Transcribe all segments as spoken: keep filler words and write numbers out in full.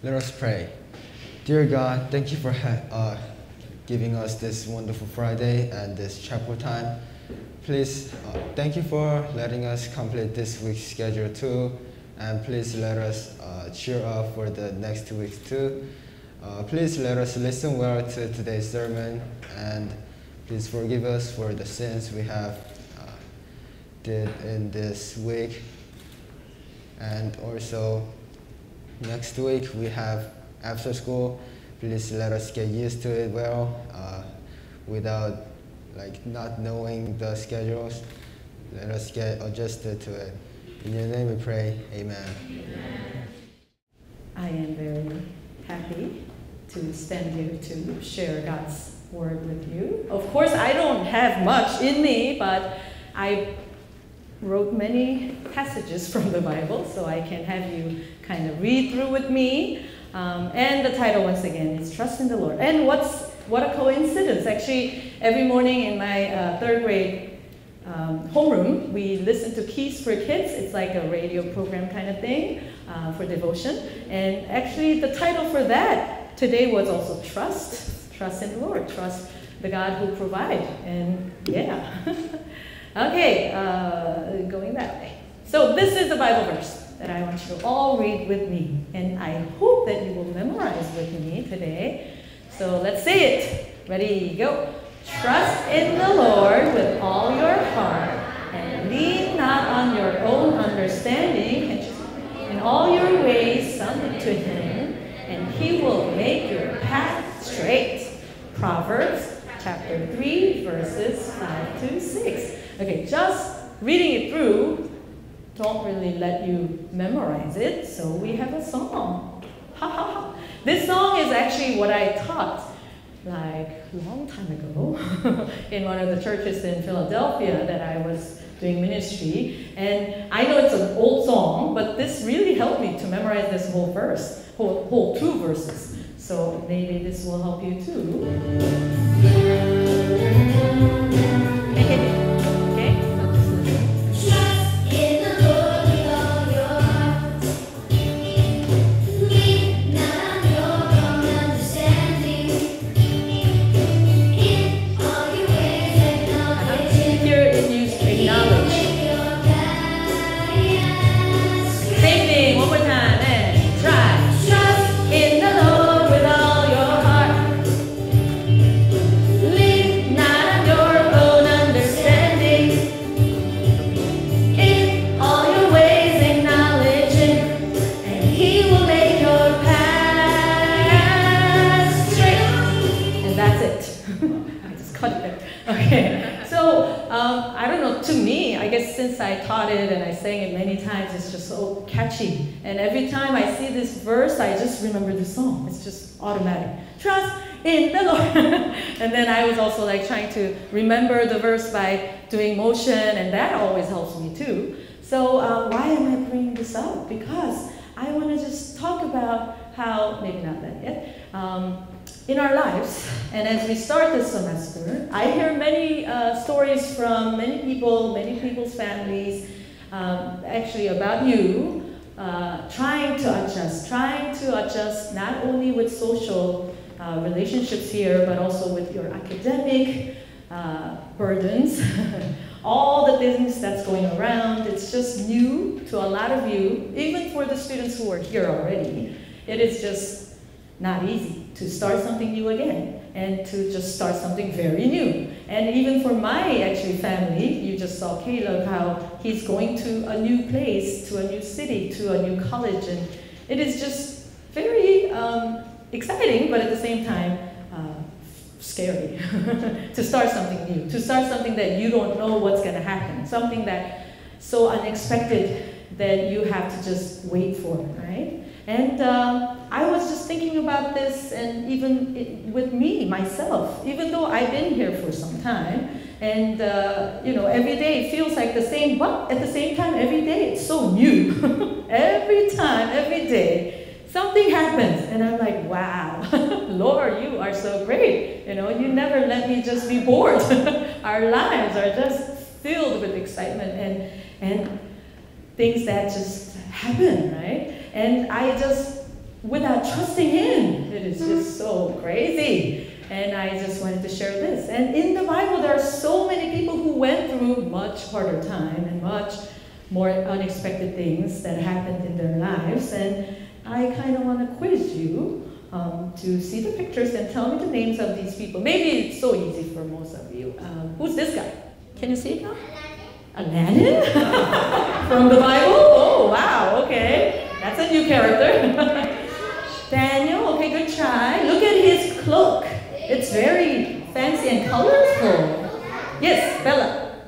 Let us pray. Dear God, thank you for ha- uh, giving us this wonderful Friday and this chapel time. Please, uh, thank you for letting us complete this week's schedule too. And please let us uh, cheer up for the next two weeks too. Uh, please let us listen well to today's sermon. And please forgive us for the sins we have uh, did in this week. And also, next week we have after school. Please let us get used to it well, uh, without like not knowing the schedules. Let us get adjusted to it. In your name we pray, amen. Amen. I am very happy to stand here to share God's word with you. Of course, I don't have much in me, but I wrote many passages from the Bible, so I can have you kind of read through with me. Um, and the title, once again, is Trust in the Lord. And what's what a coincidence. Actually, every morning in my uh, third grade um, homeroom, we listen to Keys for Kids. It's like a radio program kind of thing uh, for devotion. And actually, the title for that today was also Trust. Trust in the Lord. Trust the God who provides. And yeah. Okay, uh, going that way. So this is the Bible verse that I want you to all read with me. And I hope that you will memorize with me today. So let's say it. Ready, go. Trust in the Lord with all your heart, and lean not on your own understanding. In all your ways submit to Him, and He will make your path straight. Proverbs chapter three, verses five to six. Okay, just reading it through don't really let you memorize it, so we have a song. Ha ha ha. This song is actually what I taught like a long time ago in one of the churches in Philadelphia that I was doing ministry. And I know it's an old song, but this really helped me to memorize this whole verse, whole, whole two verses. So maybe this will help you too. Since I taught it and I sang it many times, it's just so catchy. And every time I see this verse, I just remember the song. It's just automatic. Trust in the Lord. And then I was also like trying to remember the verse by doing motion, and that always helps me too. So uh, why am I bringing this up? Because I want to just talk about how, maybe not that yet, um, in our lives, and as we start this semester, I hear many uh, stories from many people, many people's families, um, actually about you, uh, trying to adjust, trying to adjust not only with social uh, relationships here, but also with your academic uh, burdens, all the things that's going around. It's just new to a lot of you, even for the students who are here already. It is just not easy to start something new again and to just start something very new. And even for my actually family, you just saw Caleb, how he's going to a new place, to a new city, to a new college. And it is just very um, exciting, but at the same time, uh, scary to start something new, to start something that you don't know what's gonna happen, something that so unexpected that you have to just wait for, right? And uh, I was just thinking about this, and even it, with me, myself, even though I've been here for some time, and uh, you know, every day it feels like the same, but at the same time, every day it's so new. Every time, every day, something happens, and I'm like, wow, Lord, you are so great. You know, you never let me just be bored. Our lives are just filled with excitement and and things that just happen, right? And I just without trusting Him. It is just so crazy. And I just wanted to share this. And in the Bible, there are so many people who went through much harder time and much more unexpected things that happened in their lives. And I kind of want to quiz you um, to see the pictures and tell me the names of these people. Maybe it's so easy for most of you. Um, who's this guy? Can you see it now? Aladdin? From the Bible? Oh, wow, okay. That's a new character. Daniel, okay, good try. Look at his cloak. It's very fancy and colorful. Yes, Bella.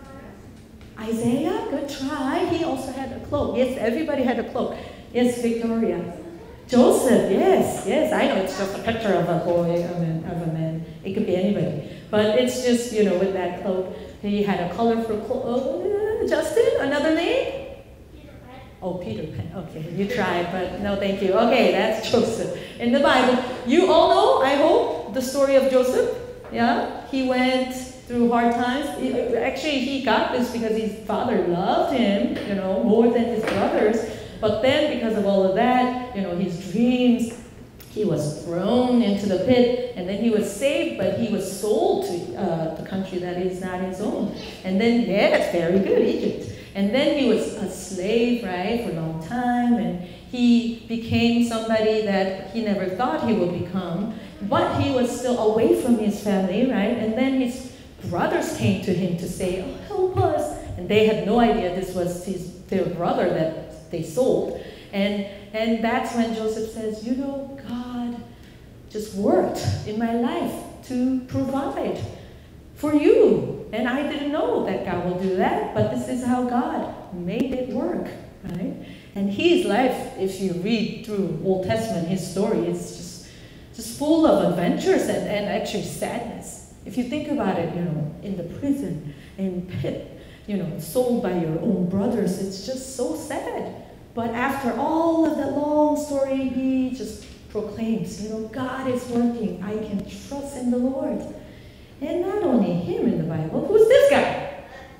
Isaiah, good try. He also had a cloak. Yes, everybody had a cloak. Yes, Victoria. Joseph, yes, yes. I know it's just a picture of a boy, of a, of a man. It could be anybody. But it's just, you know, with that cloak. He had a colorful cloak. Oh, Justin, another name? Oh, Peter Pan. Okay, you tried, but no, thank you. Okay, that's Joseph. In the Bible, you all know, I hope, the story of Joseph. Yeah, he went through hard times. Actually, he got this because his father loved him, you know, more than his brothers. But then, because of all of that, you know, his dreams, he was thrown into the pit, and then he was saved, but he was sold to uh, the country that is not his own. And then, yeah, that's very good, Egypt. And then he was a slave, right, for a long time, and he became somebody that he never thought he would become, but he was still away from his family, right? And then his brothers came to him to say, oh, help us. And they had no idea this was his, their brother that they sold. And, and that's when Joseph says, you know, God just worked in my life to provide for you. And I didn't know that God will do that, but this is how God made it work, right? And his life, if you read through Old Testament, his story is just, just full of adventures and, and actually sadness. If you think about it, you know, in the prison, in pit, you know, sold by your own brothers, it's just so sad. But after all of that long story, he just proclaims, you know, God is working. I can trust in the Lord. And not only him in the Bible, who's this guy?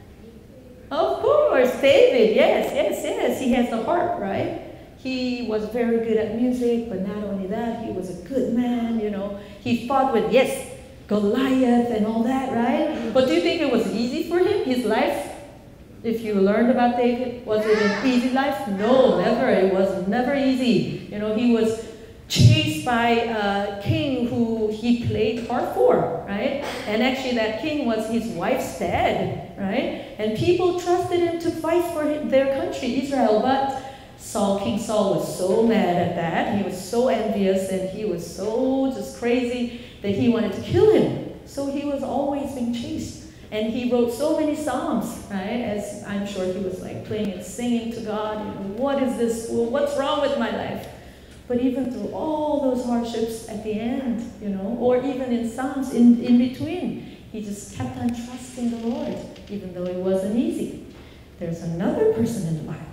Of course, David, yes, yes, yes. He has the harp, right? He was very good at music, but not only that, he was a good man, you know. He fought with, yes, Goliath and all that, right? But do you think it was easy for him, his life? If you learned about David, was it an easy life? No, never. It was never easy. You know, he was chased by a king who he played harp for, right? And actually that king was his wife's dad, right? And people trusted him to fight for their country, Israel, but Saul, King Saul was so mad at that. He was so envious and he was so just crazy that he wanted to kill him. So he was always being chased. And he wrote so many psalms, right? As I'm sure he was like playing and singing to God, you know, what is this? Well, what's wrong with my life? But even through all those hardships at the end, you know, or even in Psalms in, in between, he just kept on trusting the Lord, even though it wasn't easy. There's another person in the Bible.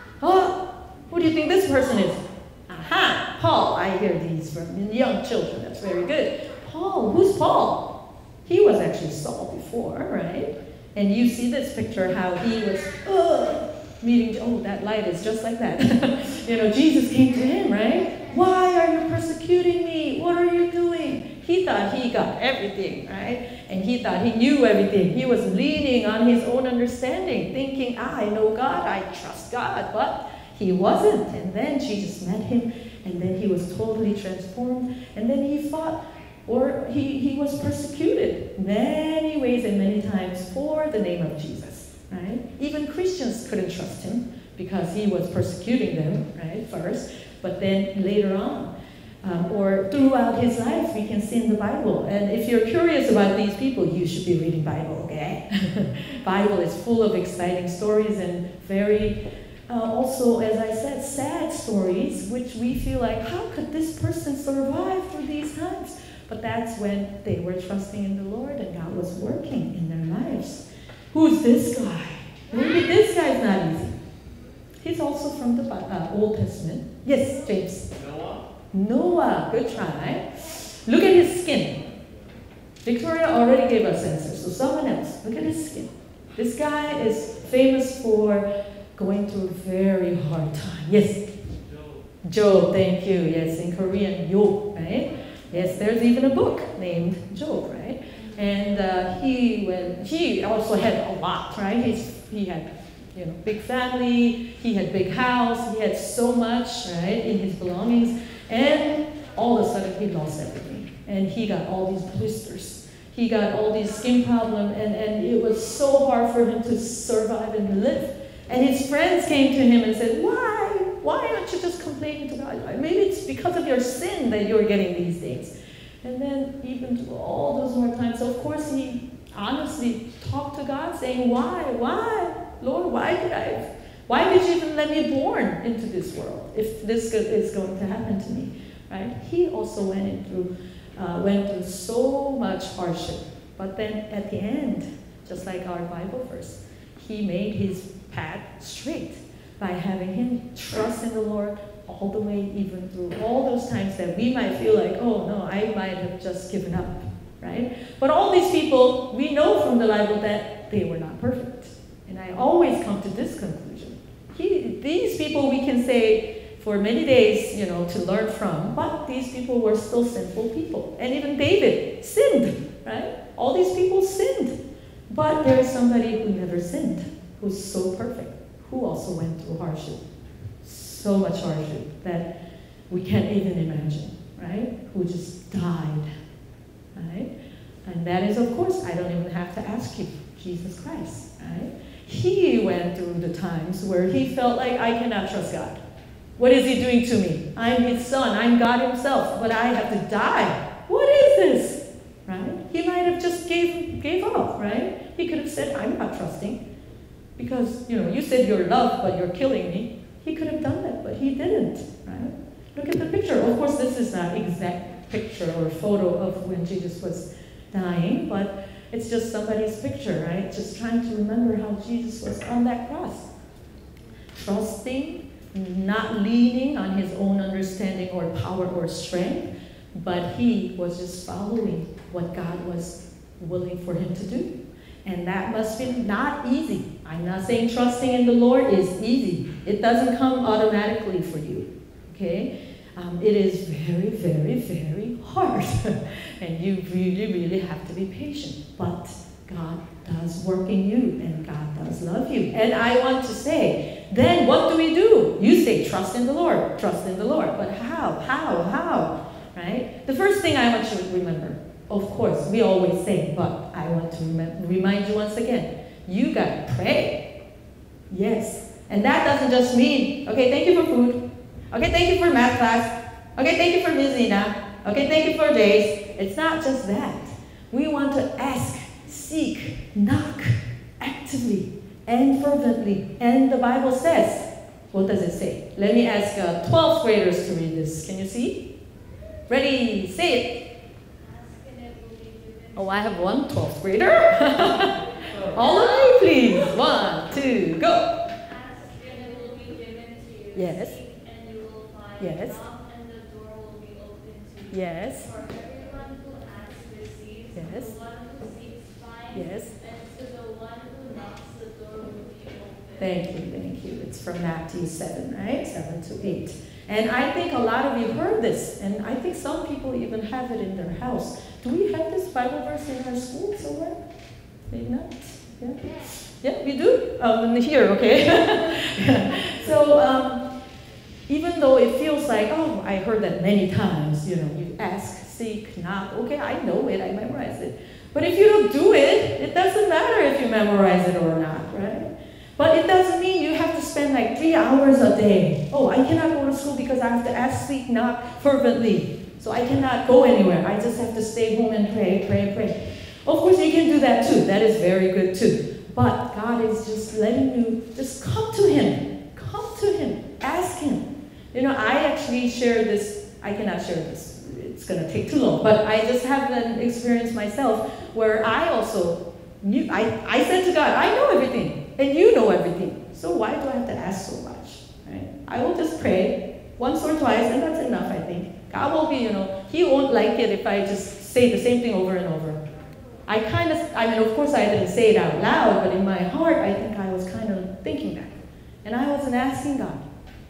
Oh, who do you think this person is? Aha, Paul. I hear these from young children. That's very good. Paul, who's Paul? He was actually Saul before, right? And you see this picture how he was, oh, meeting, oh, that light is just like that. You know, Jesus came to him, right? Why are you persecuting me? What are you doing? He thought he got everything, right? And he thought he knew everything. He was leaning on his own understanding, thinking, I know God, I trust God, but he wasn't. And then Jesus met him, and then he was totally transformed, and then he fought, or he, he was persecuted many ways and many times for the name of Jesus. Right? Even Christians couldn't trust him because he was persecuting them, right, first. But then later on, um, or throughout his life, we can see in the Bible. And if you're curious about these people, you should be reading Bible, okay? Bible is full of exciting stories and very, uh, also, as I said, sad stories, which we feel like, how could this person survive through these times? But that's when they were trusting in the Lord and God was working in their lives. Who's this guy? Maybe this guy's not easy. He's also from the uh, Old Testament. Yes, James. Noah. Noah, good try. Look at his skin. Victoria already gave us answers, so someone else. Look at his skin. This guy is famous for going through a very hard time. Yes. Job, thank you. Yes, in Korean, Job, right? Yes, there's even a book named Job, right? And uh, he when he also had a lot, right? He's, he had, you know, big family, he had big house, he had so much, right, in his belongings, and all of a sudden he lost everything. And he got all these blisters. He got all these skin problems, and, and it was so hard for him to survive and live. And his friends came to him and said, why? Why aren't you just complaining to God? Maybe it's because of your sin that you're getting these things. And then even through all those hard times, so of course he honestly talked to God saying, why? Why? Lord, why did I? Why did you even let me born into this world if this is going to happen to me? Right? He also went in through, uh, went through so much hardship. But then at the end, just like our Bible verse, he made his path straight by having him trust in the Lord all the way, even through all those times that we might feel like, oh no, I might have just given up, right? But all these people, we know from the Bible that they were not perfect. And I always come to this conclusion. He, these people we can say for many days, you know, to learn from, but these people were still sinful people. And even David sinned, right? All these people sinned. But there is somebody who never sinned, who's so perfect, who also went through hardship. So much hardship that we can't even imagine, right? Who just died, right? And that is, of course, I don't even have to ask you, Jesus Christ, right? He went through the times where he felt like, I cannot trust God. What is he doing to me? I'm his son, I'm God himself, but I have to die. What is this, right? He might have just gave, gave up, right? He could have said, I'm not trusting because, you know, you said you're love, but you're killing me. He could have done that, but he didn't, right? Look at the picture. Of course, this is not exact picture or photo of when Jesus was dying, but it's just somebody's picture, right? Just trying to remember how Jesus was on that cross. Trusting, not leaning on his own understanding or power or strength, but he was just following what God was willing for him to do. And that must be not easy. I'm not saying trusting in the Lord is easy. It doesn't come automatically for you, okay? Um, it is very, very, very hard. And you really, really have to be patient. But God does work in you, and God does love you. And I want to say, then what do we do? You say, trust in the Lord, trust in the Lord. But how, how, how, right? The first thing I want you to remember, of course, we always say, but I want to rem- remind you once again, you gotta pray. Yes. And that doesn't just mean, okay, thank you for food. Okay, thank you for math class. Okay, thank you for Miz Nina. Okay, thank you for Jace. It's not just that. We want to ask, seek, knock, actively and fervently. And the Bible says, what does it say? Let me ask uh, twelfth graders to read this. Can you see? Ready, say it. Oh, I have one twelfth grader. All of you, please. One, two, go. Ask and it will be given to you. Yes. Seek and you will find. Yes. Knock and the door will be opened to you. Yes. For everyone who asks receives. Yes. The one who seeks finds. Yes. And to the one who knocks, the door will be opened. Thank you, thank you. It's from Matthew seven, right? seven to eight. And I think a lot of you heard this, and I think some people even have it in their house. Do we have this Bible verse in our school somewhere? Maybe not? Yeah, yeah, we do? Um, here, okay. Yeah. So um, even though it feels like, oh, I heard that many times, you know, you ask, seek, knock. Okay, I know it, I memorize it. But if you don't do it, it doesn't matter if you memorize it or not, right? But it doesn't mean you have to spend like three hours a day. Oh, I cannot go to school because I have to ask, seek, knock fervently. So I cannot go anywhere. I just have to stay home and pray, pray, pray. Of course, you can do that too. That is very good too. But God is just letting you just come to Him. Come to Him. Ask Him. You know, I actually share this. I cannot share this. It's going to take too long. But I just have an experience myself where I also knew. I, I said to God, I know everything. And you know everything. So why do I have to ask so much? Right? I will just pray once or twice, and that's enough, I think. God will be, you know, He won't like it if I just say the same thing over and over. I kind of, I mean, of course I didn't say it out loud, but in my heart, I think I was kind of thinking that. And I wasn't asking God.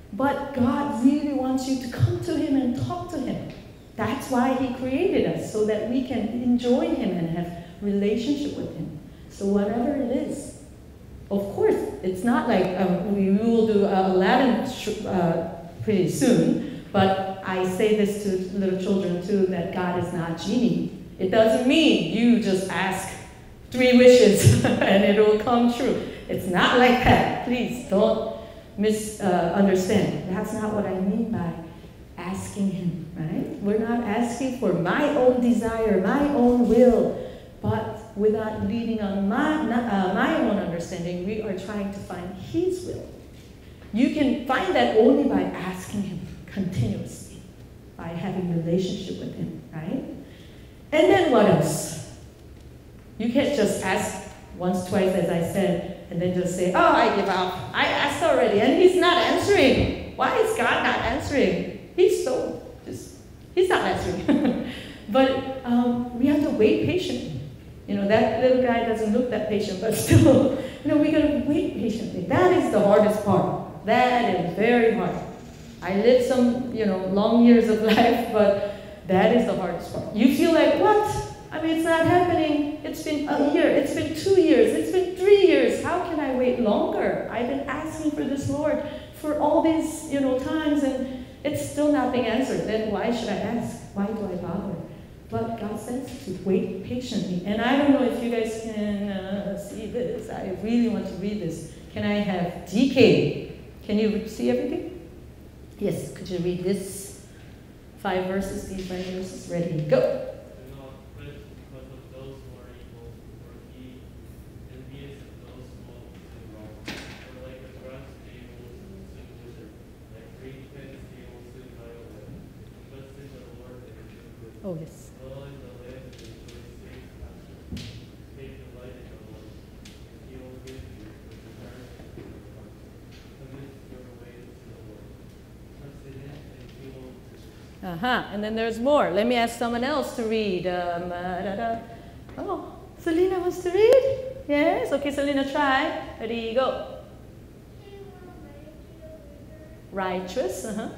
But God really wants you to come to Him and talk to Him. That's why He created us, so that we can enjoy Him and have relationship with Him. So whatever it is, of course, it's not like um, we will do uh, Aladdin uh, pretty soon, but I say this to little children too, that God is not genie. It doesn't mean you just ask three wishes and it will come true. It's not like that. Please don't misunderstand. Uh, That's not what I mean by asking Him, right? We're not asking for my own desire, my own will, but without leading on my, uh, my own understanding, we are trying to find His will. You can find that only by asking Him continuously, by having a relationship with Him, right? And then what else? You can't just ask once, twice, as I said, and then just say, oh, I give up. I asked already, and He's not answering. Why is God not answering? He's so, just, He's not answering. But um, we have to wait patiently. You know, that little guy doesn't look that patient, but still, you know, we gotta wait patiently. That is the hardest part. That is very hard. I lived some, you know, long years of life, but that is the hardest part. You feel like, what? I mean, it's not happening. It's been a year. It's been two years. It's been three years. How can I wait longer? I've been asking for this, Lord, for all these, you know, times, and it's still not being answered. Then why should I ask? Why do I bother? But God says to wait patiently. And I don't know if you guys can uh, see this. I really want to read this. Can I have D K? Can you see everything? Yes, could you read this? Five verses, these five verses. Ready, go. Oh, yes. Uh-huh. And then there's more. Let me ask someone else to read. Um, uh, da, da. Oh, Selena wants to read? Yes? Okay, Selena, try. Ready, go. Righteous. Uh-huh.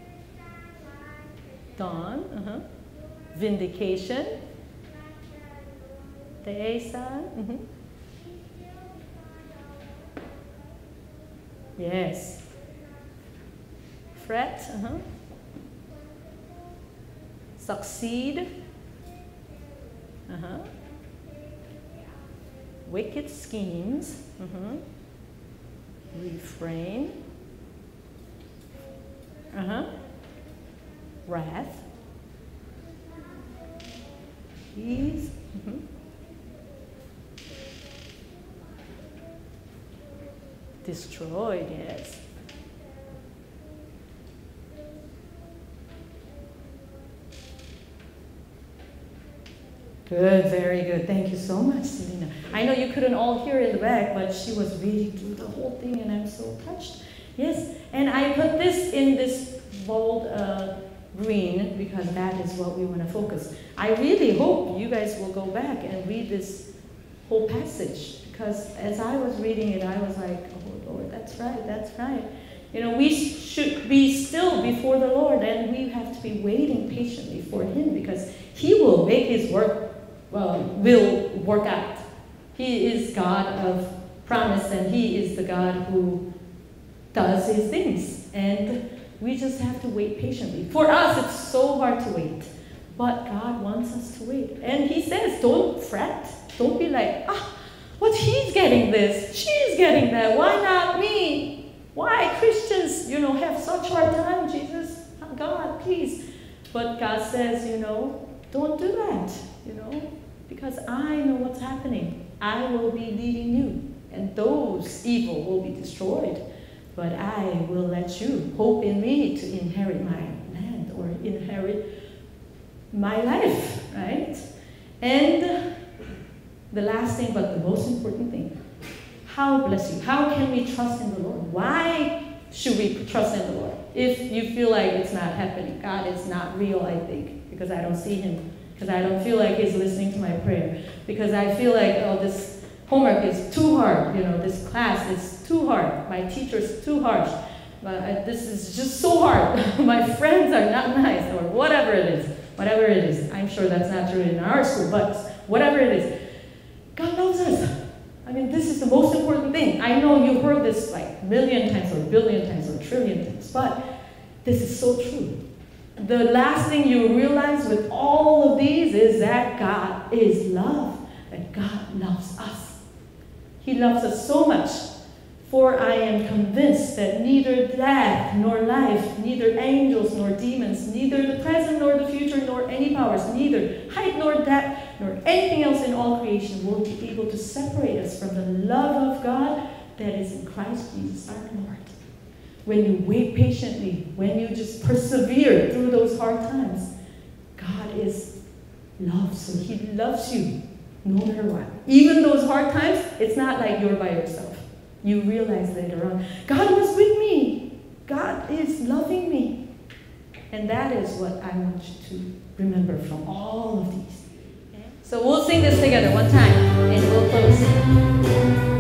Dawn. Uh-huh. Vindication. Teesan. Mm-hmm. Yes. Fret. Uh-huh. Succeed. Uh-huh. Wicked schemes. Uh-huh. Refrain. Uh-huh. Wrath. Ease. Mm-hmm. Destroyed, yes. Good, very good. Thank you so much, Selena. I know you couldn't all hear in the back, but she was reading through the whole thing, and I'm so touched. Yes, and I put this in this bold uh, green because that is what we want to focus. I really hope you guys will go back and read this whole passage, because as I was reading it, I was like, oh Lord, that's right, that's right. You know, we should be still before the Lord, and we have to be waiting patiently for Him, because He will make His work, well, will work out. He is God of promise, and He is the God who does His things. And we just have to wait patiently. For us, it's so hard to wait. But God wants us to wait. And He says, don't fret. Don't be like, ah, what He's getting this, she's getting that. Why not me? Why Christians, you know, have such hard time, Jesus? God, please. But God says, you know, don't do that, you know, because I know what's happening. I will be leading you, and those evil will be destroyed. But I will let you hope in me to inherit my land or inherit my life, right? And the last thing, but the most important thing, how, bless you, how can we trust in the Lord? Why should we trust in the Lord? If you feel like it's not happening, God is not real, I think, because I don't see Him, because I don't feel like He's listening to my prayer, because I feel like, oh, this homework is too hard, you know, this class is too hard, my teacher's too harsh, but I, this is just so hard. My friends are not nice, or whatever it is. Whatever it is. I'm sure that's not true in our school, but whatever it is. God loves us. I mean, this is the most important thing. I know you heard this like a million times, or a billion times, or a trillion times, but this is so true. The last thing you realize with all of these is that God is love, that God loves us. He loves us so much. For I am convinced that neither death nor life, neither angels nor demons, neither the present nor the future, nor any powers, neither height nor depth, nor anything else in all creation will be able to separate us from the love of God that is in Christ Jesus our Lord. When you wait patiently, when you just persevere through those hard times, God is love, so He loves you no matter what. Even those hard times, it's not like you're by yourself. You realize later on, God was with me. God is loving me. And that is what I want you to remember from all of these. So we'll sing this together one time, and we'll close.